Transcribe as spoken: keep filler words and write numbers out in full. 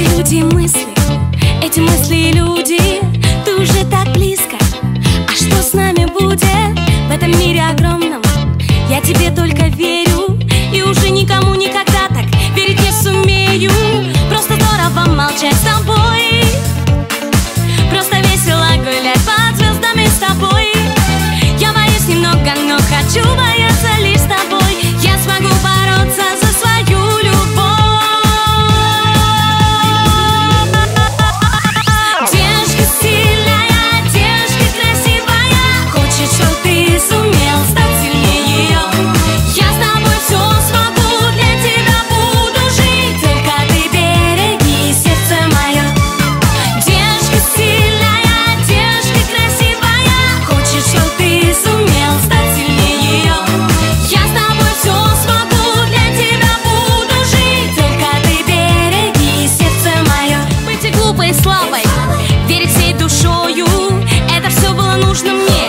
Эти люди и мысли, эти мысли и люди, ты уже так близко. А что с нами будет в этом мире огромном? Я тебе только верю, и уже никому никогда так верить не сумею. Просто здорово молчать с тобой, просто весело гулять под звездами с тобой. Я боюсь немного, но хочу бояться лишь с тобой. Я смогу бороться за свою любовь. Девушка сильная, девушка красивая, хочет, чтоб ты сумел стать сильнее ее. Я с тобой все смогу, для тебя буду жить, только ты береги сердце мое. Девушка сильная, девушка красивая, хочет, чтоб ты сумел стать сильнее ее. Я с тобой все смогу, для тебя буду жить, только ты береги сердце мое. Быть и глупой, и слабой, верить всей душою, это все было нужно мне.